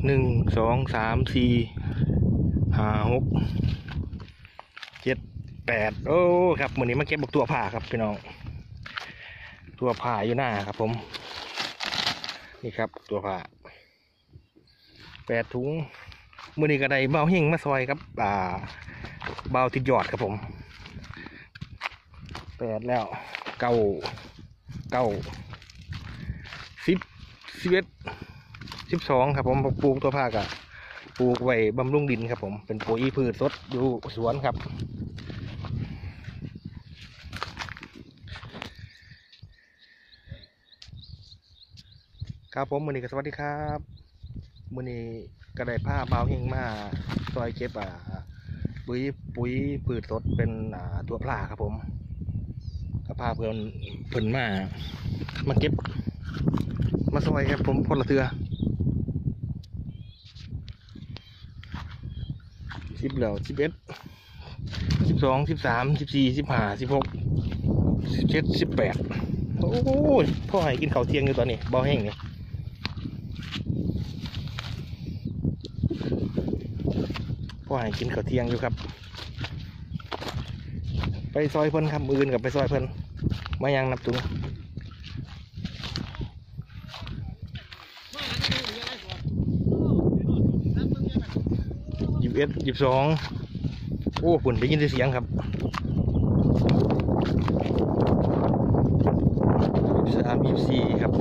1 2 3 4 5 6 7 8โอ้ครับมื้อนี้มาเก็บบักตัวผ่าครับพี่น้องตัวผ่าอยู่หน้าครับผมนี่ครับตัวผ่า8 ถุงมื้อนี้ก็ได้เบาเฮงมาซอยครับเบาติดยอดครับผม8แล้ว9 10 11 12ครับผมปลูกตัวผักปลูกไว้บำรุงดินครับผมเป็นปุ๋ยพืชสดอยู่สวนครับครับผมมื้อนี้ก็สวัสดีครับมื้อนี้ก็ได้ผ้าเบาเฮงมาซอยเก็บปุ๋ยพืชสดเป็นตัวปลาครับผมก็พาเพื่อนมาเก็บมาซอยครับผมพลเรือ10แล้ว11 12 13 14 15 16 17 18โอ้ยพ่อให้กินข้าวเที่ยงอยู่ตอนนี้เบาแห้งนี่พ่อให้กินข้าวเที่ยงอยู่ครับไปซอยเพิ่นครับมืออื่นกับไปซอยเพิ่นมายังนับถุง21 22โอ้ฝุ่นได้ยินเสียงครับ23 24ครับ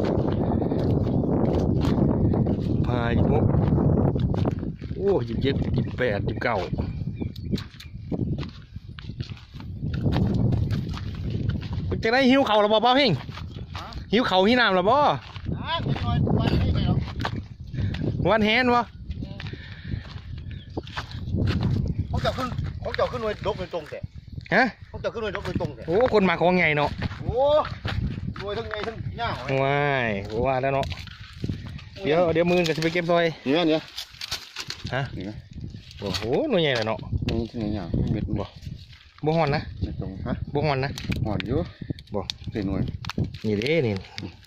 26โอ้27 28 29จะได้หิวเข่าหรือเปล่าเพ่งหิวเข่าหิวน้ำหรือเปล่าวันแฮนวะเขาจะขึ้นหน่วยดกโดยตรงแต่ฮะเขาจะขึ้นหน่วยดกโดยตรงแต่โอ้คนมาของไงเนาะโอ้หน่วยทั้งไงทั้งย่างว้ายว่าแล้วเนาะเดี๋ยวมือก็จะไปเก็บซอยเนี่ยฮะโอ้โหหน่วยใหญ่เลยเนาะนี่ย่างเม็ดบ่หอนนะตรงฮะบ่หอนนะหอนอยู่บ่เป็นหน่วยนี่เด้นี่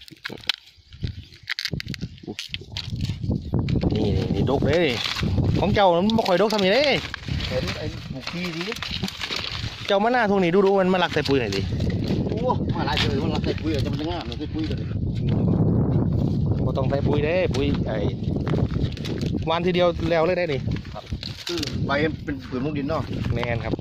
ดกเลยของเจ้ามันบ่ค่อยดกทำยังไงเห็นไอ้บุกี้ดิเจ้ามาหน้าทงนี้ดูมันมาหลักใส่ปุ๋ยหน่อยดิโอ้มาหลายเลยมันหลักใส่ปุ๋ยจะมันจะง่ายมันใส่ปุ๋ยกันบ่ต้องใส่ปุ๋ยเด้ปุ๋ยไอ้วานทีเดียวแล้วเลยได้นี่ครับคือใบเป็นผืนมุกดินเนาะแน่นครับ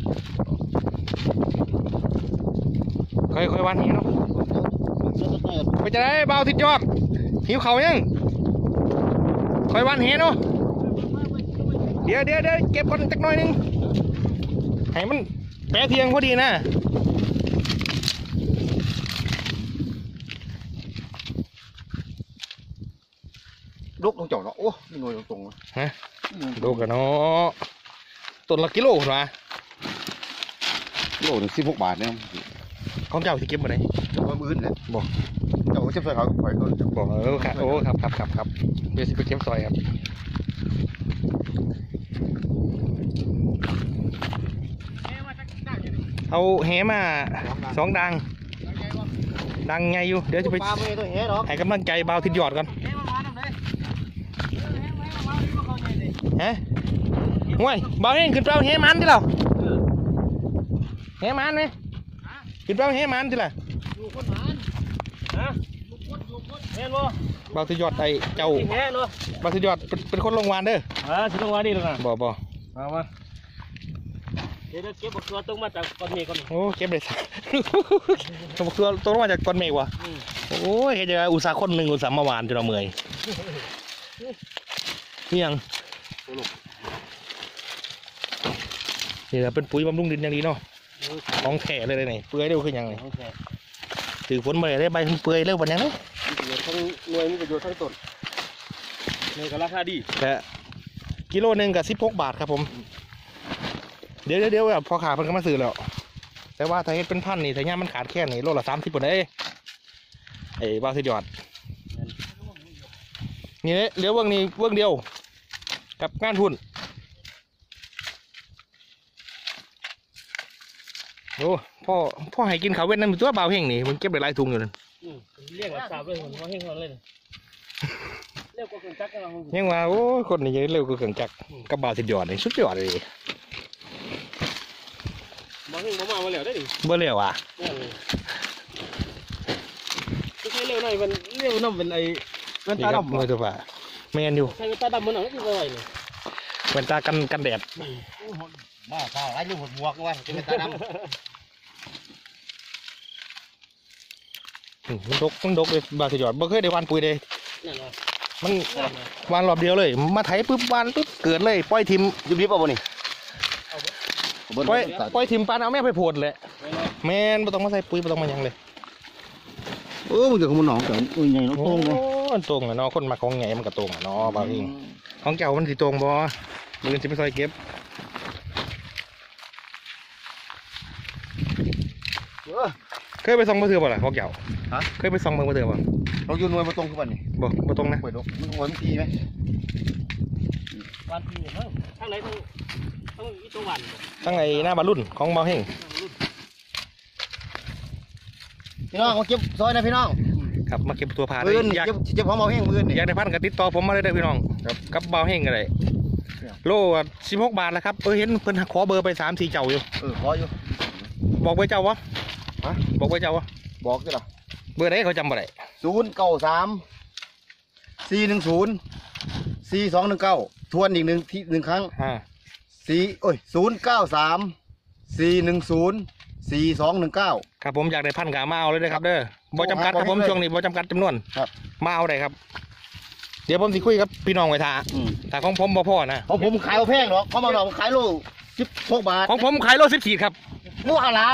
ค่อยวันนี้เนาะไปจะได้เบาติดยอดหิวเขายังค่อยวันเฮเนาะเดี๋ยวเก็บก่อนจักหน่อยนึงให้มันแปะเทียงพอดีนะลูกตรงจ่อเนาะโอ้หน่วยตรงฮะลูกกันเนาะต้นละกิโลเหรอกิโลถึง16 บาทเนี่ยของเจ้าที่เก็บมาไหนว่ามื้อเลยบอกเจ้าเก็บซอยเขาปล่อยเขาบอกครับโอ้ครับเดี๋ยวสิไปเก็บซอยครับเอาแหมา2 ดังไงอยู่เดี๋ยวจะไปให้กำลังใจเบาทิดยอดก่อนฮะห่วยเบาเองขึ้นเปล่าแหมันที่เราแหมันไหมขึ้นเปล่าแหมันที่ละเบาทิดยอดไอเจ้าเบาทิดยอดเป็นคนลงวานเด้อสิลงวานนี่หรอไงบ่มาเดี๋ยวเก็บบักตัวตรงมาจากก้อนเมฆก่อนโอ้เก็บได้สักบักตัวตรงมาจากก้อนเมฆวะโอ้ยเห็นจะอุตสาห์คนหนึ่งอุตสาห์มาวานจนเราเมื่อยนี่ยังนี่แหละเป็นปุ๋ยบำรุงดินอย่างดีเนาะของแท้เลยนี่เปื่อยเร็วขึ้นยังไงถือฝนมาได้ใบเปื่อยเร็ววันยังไงทั้งหน่วยมีประโยชน์ทั้งต้นนี่ก็ราคาดีแต่กิโลนึงกับ16 บาทครับผมเดี๋ยวแบบพอขาเพิ่นก็มาซื้อแล้วแต่ว่าถ้าเฮ็ดเป็นพันนี่ถ้าย่ามันขาดแค่นี้โลละ30ปุ่นได้ไอ้บ้าสุดยอดนี่เหลือเบื้องนี้เบื้องเดียวกับงานทุนโอ้พ่อให้กินข้าวเว้นนั่นตัวเบาเฮงนี่มันเก็บได้หลายถุงอยู่นั่นเรียกว่าสาวเลยผมเขาเฮงเขาเลยเร็วกว่าเครื่องจักรเรายังว่าโอ้ยคนนี้เร็วกว่าเครื่องจักรกับบ่าวสุดยอดเลยสุดยอดเลยบ่เฮงบ่มาบ่แล้วได้ดิบ่เร็วอ่ะก็ใช้เร็วหน่อยมันเร็วน้ำเป็นไอ้แว่นนี่ตาครับดำมือตัวป่าแมนอยู่ใช้แว่นตาดำมันหนังก็คือบ่ไหวเลยแว่นตากันแดดบ้าข้าวไอ้ลูกหัวบวกไว้จะเป็นตาดำมันดกเลยบ่าวสุดยอดบ่เคยได้วานปุ๋ยเลยนั่นน่ะมันวานรอบเดียวเลยมาไถปุ๊บวานปุ๊บเกิดเลยปล่อยทิมยุบยิบเอาบ่นี่ปล่อยทิมปานเอาแม่ไปโพดเลยแมนบ่ต้องมาใส่ปุ๋ยบ่ต้องมาหยังเลยมึงจะขโมยหนองกันใหญ่น้องโต้งโอ้มันตรงอะเนาะคนมาของไงมันก็ตรงอะเนาะบ่าวเองของเจ้ามันสิตรงบ่มือสิไปซอยเก็บเคยไปส่องบ่เถื่อบ่ล่ะพวกเจ้าเคยไปส่องเบิ่งบ่เถื่อบ่เราอยู่หน่วยมาตรงคือวันนี้บ่ตรงนะเปิดดอกมึงหัวมันทีไหมวันที่เนี่ยทั้งไหนทั้งอีตัววันตั้งไอ้หน้าบารุ่นของบ่าวเฮงพี่น้องมาเก็บซอยนะพี่น้องครับมาเก็บตัวพาได้มือนอยากเก็บของเอาแห้งมือนนี่อยากได้พันก็ติดต่อผมมาเลยเด้อพี่น้องกับบ่าวเฮงก็ได้โล16 บาทแล้วครับเห็นเพิ่นขอเบอร์ไป3-4เจ้าอยู่ขออยู่บอกเบอร์เจ้าวะบอกเบอร์เจ้าวะบอกได้หรอเบอร์ไหนเขาจำบ่ได้ 093 410 4219ทวนอีกหนึ่งครั้ง 093 410 4219 ครับผมอยากได้พันกะมาเอาเลยนะครับเด้อบ่จำกัดครับผมช่วงนี้บ่จำกัดจำนวนครับมาเอาได้ครับ เดี๋ยวผมสิคุยกับพี่น้องไว้ท่าแต่ของผมบ่พอนะของผมขายเอาแพงหรอกเขามาหลอกขายโล16 บาทของผมขายโล10 ขีดครับนู่นอะไร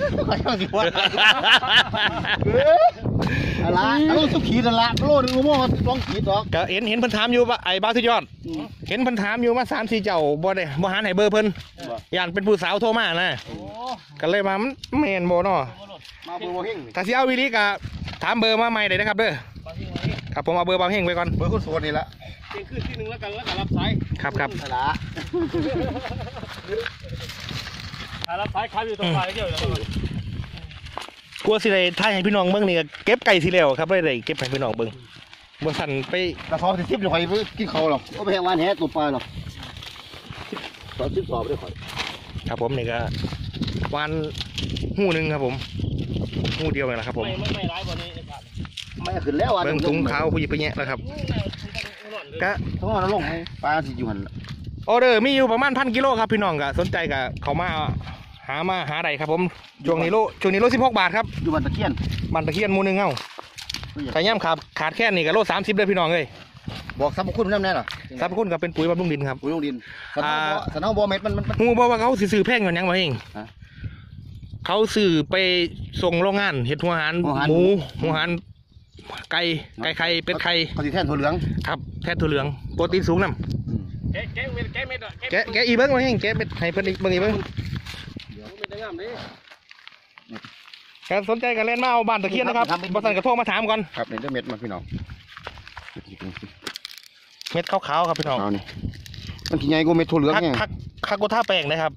อะไรโล10 ขีดนั่นละโลนึงโม่2 ขีดหรอกก็เห็นเพิ่นถามอยู่ว่าไอ้บ้าวสุดยอด เห็นเพิ่นถามอยู่มา3-4เจ้าบ่ได้บ่หาให้เบอร์เพิ่นย่านเป็นผู้สาวโทรมานะก็เลยมามันแม่นบ่เนาะมาเบอร์เฮงถ้าสิเอาวิลีก็ถามเบอร์มาใหม่ได้นะครับเด้อครับผมเอาเบอร์บ่าวเฮงไว้ก่อนเบอร์คนโซนนี่ละเที่ยงคืนที่หนึ่งแล้วกันรับสายครับนั่นละรับสายขายอยู่ตรงไหนเดียวแล้วกลัวสิได้ถ่ายให้พี่น้องเบิ่งนี่ก็เก็บไก่สิแล้วครับเลยได้เก็บให้พี่น้องเบิ่งบ่สั่นไปกระสอบ10เดี๋ยวข่อยไปกินเขาหรอกก็ไปแหงวันแหตัวปลาหรอกตอน10 สอบได้ข่อยครับผมนี่ก็วานหูหนึงครับผมหูเดียวเองนะครับผมไม่ร้ายกว่านี้ครับไม่ขึ้นแล้ววันเบิ่งถุงขาวผู้หญิงไปแยะแล้วครับก็ต้องเอาลงให้ปลาสิอยู่หันออเดอร์มีอยู่ประมาณ1,000 กิโลครับพี่น้องก็สนใจก็เขามาหาได้ครับผมช่วงนี้โล16 บาทครับอยู่บ้านตะเคียนบันตะเคียนหมู่หนึงเฮาถ้าย่ำขาดแค่นี้ก็โล30เลยพี่น้องเอ้ยบอกสรรพคุณน้ำแน่หรอสรรพคุณก็เป็นปุ๋ยบำรุงดินครับปุ๋ยลงดินสนามบอเม็ดมันฮู้บ่ว่าเขาสิซื้อแพงกว่าหยังบ่เองฮะเขาซื้อไปส่งโรงงานเฮ็ดหัวอาหารหมูหัวอาหารไก่ไข่เป็ดไข่เขาสีแท่นถั่วเหลืองครับแทนถั่วเหลืองโปรตีนสูงนำแกะเม็ดแกอีเบิ้งมาให้แกเป็นให้เพิ่นอีกเบิ้งอีเบิ้งเป็นงามดิการสนใจกันเล่นมาเอาบ้านตะเคียนนะครับบริษัทกระโทรมาถามก่อนครับนี่เม็ดมันพี่น้องเม็ดขาวๆครับพี่น้องเอานี่มันกี่ไงกูเม็ดถั่วเหลืองไงคักกูท่าแปลงนะครับ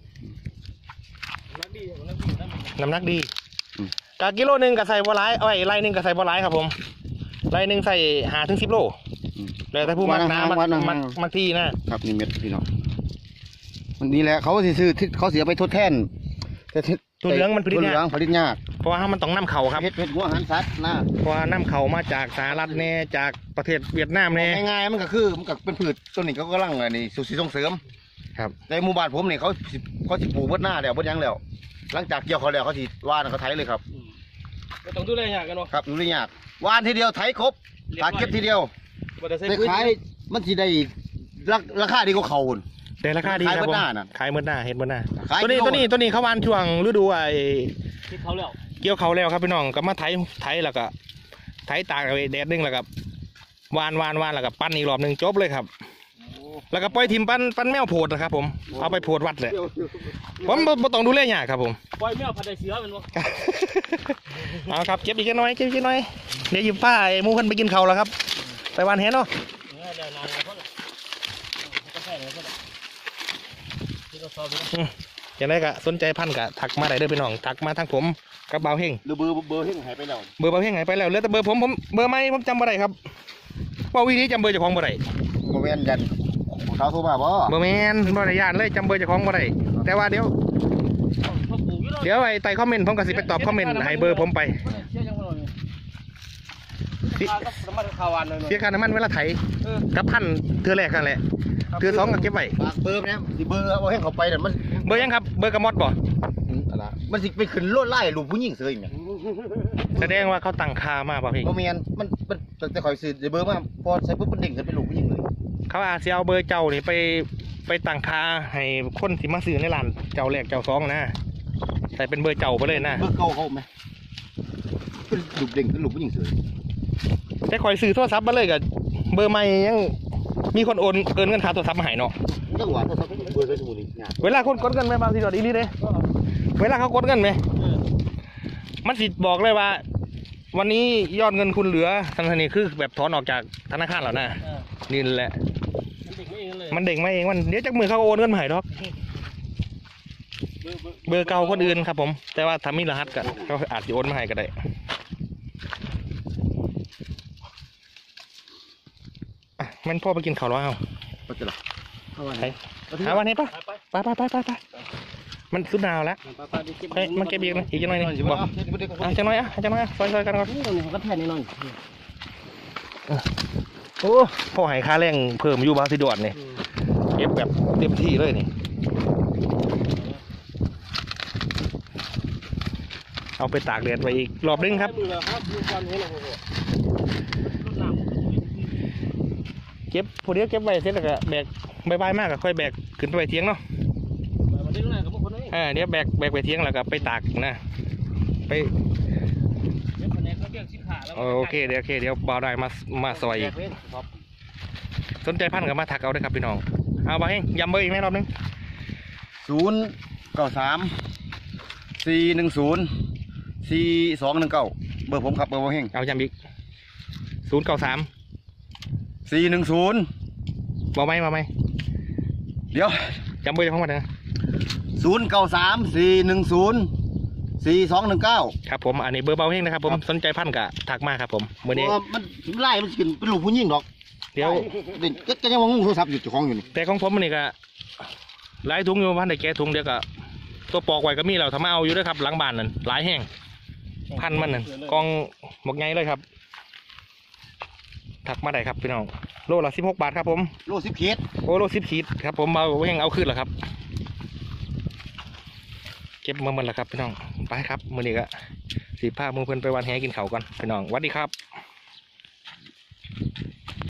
น้ำหนักดีกะกิโลนึงก็ใส่บ่หลายเอาไว้ไร่นึงก็ใส่บ่หลายครับผมไร่นึงใส่5 ถึง 10 โลแล้วแต่ผู้มักน้ำมักที่นะครับนี่เม็ดพี่น้องมันนี่แหละเขาสิซื้อเขาเสียไปทดแทนแต่ถั่วเหลืองมันผลิตถั่วเหยาลืองกผลิตยากเพราะว่ามันต้องนำเข้าครับเห็ดหัวอาหารสัตว์นะเพราะว่านํเข้ามาจากสหรัฐแน่จากประเทศเวียดนามแน่ง่ายๆมันก็เป็นพืชต้นนี้เขากำลังนี่สุสีส่งเสริมครับในหมู่บ้านผมนี่เขาสิปลูกเบิดหน้าแล้วเบิดหยังแล้วหลังจากเกี่ยวเขาแล้วเขาสิว่านเขาไถเลยครับก็ต้องดูแลอย่างกันเนาะครับดูได้ยากว่านทีเดียวไถครบตัดเก็บทีเดียวบ่ได้ใส่ได้ปุ๋ยขายมันสิได้ราคาดีกว่าเขาพุ่นแต่ราคาดีครับผมขายเบิดหน้าน่ะขายเมื่อหน้าเห็ดเมื่อหน้าขายตัวนี้กิโลตัวนี้เขาวานช่วงฤดูไอ้ที่เขาแล้วเกี่ยวเขาแล้วครับพี่น้องก็มาไถแล้วก็ไถตากเอาไว้แดดนึงแล้วก็วานแล้วก็ปั้นอีกรอบหนึงจบเลยครับ แล้วก็ปล่อยทิมปั้นแมวโพดนะครับผมเอาไปโพดวัดเลยผมบ่ต้องดูแลยากครับผมปล่อยแมวพันธุ์เสือมันบ่เอาครับเก็บอีกหน่อยเดี๋ยวหยิบผ้าไอ้หมูเพิ่นไปกินเขาวแล้วครับไปวานเห็นเนาะเดี๋ยวนานแล้วเพิ่นก็ใช่เลยเพิ่นที่เราสอบดูอย่างไรก็สนใจพันธุ์ก็ทักมาได้เด้อพี่น้องทักมาทางผมกับบ่าวเฮงหรือเบอร์เฮงหายไปแล้วเบอร์บ่าวเฮงหายไปแล้วเหลือแต่เบอร์ผมเบอร์ไม่ผมจำบ่ได้ครับว่าวิธีจำเบอร์เจ้าของบ่ได้โมเมนยันเขาโทรมาบ่บ่แม่นบ่ได้ย่านเลยจำเบอร์เจ้าของบ่ได้แต่ว่าเดี๋ยวไอ้ใต้คอมเมนต์ผมก็สิไปตอบคอมเมนต์ให้เบอร์ผมไปเสียค่าน้ำมันเวลาไถกับพันเทื่อแรกกันแหละเทื่อสองก็เก็บไว้ฝากเบอร์เนี่ยสิเบอร์เอาให้เขาไปแต่มันเบอร์ยังครับเบอร์กระมอดบ่อะไรมันสิไปขึ้นรถไล่ลูกผู้หญิงเสยเนี่ยแสดงว่าเขาตั้งค่ามาบ่พี่โมเมนมันแต่คอยซื้อเบอร์มาพอใส่ปุ๊บมันเด้งขึ้นเป็นลูกผู้หญิงเลยเขาอาจจะเอาเบอร์เจ้านี่ไปตั้งค่าให้คนที่มาซื้อในร้านเจ้าแรกเจ้าสองนะแต่เป็นเบอร์เจ้าไปเลยนะเบอร์เก่าเขาไหมเป็นลูกเด้งเป็นลูกผู้หญิงเสยแต่คอยซื้อโทรศัพท์มาเลยกับเบอร์ใหม่ยังมีคนโอนเงินค่าโทรศัพท์มาให้เนาะจังหวะเขาเบอร์ใส่สมุดนี่เวลาคนกดเงินไหมบางทีดอดอีนี่เลยเวลาเขากดเงินไหมมันสิบอกเลยว่า วันนี้ยอดเงินคุณเหลือทันทีคือแบบถอนออกจากธนาคารแล้วนะนี่แหละมันเด้งมาเองมันเดี๋ยวจากมือเขาโอนเงินมาให้ดอกเบอร์เก่าคนอื่นครับผมแต่ว่าทำมีรหัสกันเขาอาจจะโอนมาให้ก็ได้มันพ่อไปกินข้าวแล้วเอาก็จะหรอหาวันนี้ปะไปมันสุดหนาวแล้วมันเก็บอีกนะอีกจังหน่อยนี่บอกจังหน่อยจังหน่อยซอยกันก่อนก็แทนนิดหน่อยโอ้พ่อให้ค่าแรงเพิ่มอยู่บางสิดวนนี่เก็บแบบเต็มที่เลยนี่เอาไปตากแดดไว้อีกรอบนึงครับเก็บพอดีเก็บไว้เสร็จแล้วก็แบกใบมากก็ค่อยแบกขึ้นไปเทียงเนาะเดี๋ยวแบกไปเทียงแล้วก็ไปตากนะไปโอเคเดี๋ยวบ่าวได้มาซอยอีกสนใจพันกับมาถักเอาด้วยครับพี่น้องเอาไปให้ยำเบอร์อีกไหมรอบนึง 093-410-4219เบอร์ผมครับเบอร์บ่เฮงเอายำอีก093 410 บอกไหมเดี๋ยวจำเบอร์ของมันนะ 093-410-4219 ครับผมอันนี้เบอร์เบาเฮงนะครับผมสนใจพันกับถักมาครับผมเมื่อนี้มันไล่มันกินเป็นลูกผู้หญิงดอกเดี๋ยวก็ยังว่างงโทรศัพท์อยู่เจ้าของอยู่นี่แต่ของผมมันนี่ก็หลายถุงอยู่พันได้แก่ถุงเดียวก็ตัวปอกไว้ก็มีเราทำมาเอาอยู่ด้วยครับหลังบ้านนั่นหลายแห้งพันมันนั่นกองหมกไงเลยครับถักมาได้ครับพี่น้องโลละ16 บาทครับผมโล10 ขีดโอ้โล10 ขีดครับผมเบาเฮงเอาขึ้นแล้วครับเก็บมาหมดแล้วครับพี่น้องไปครับมื้อนี้ก็สิพามือเพื่อนไปวันแหกินข้าวก่อนพี่น้องสวัสดีครับ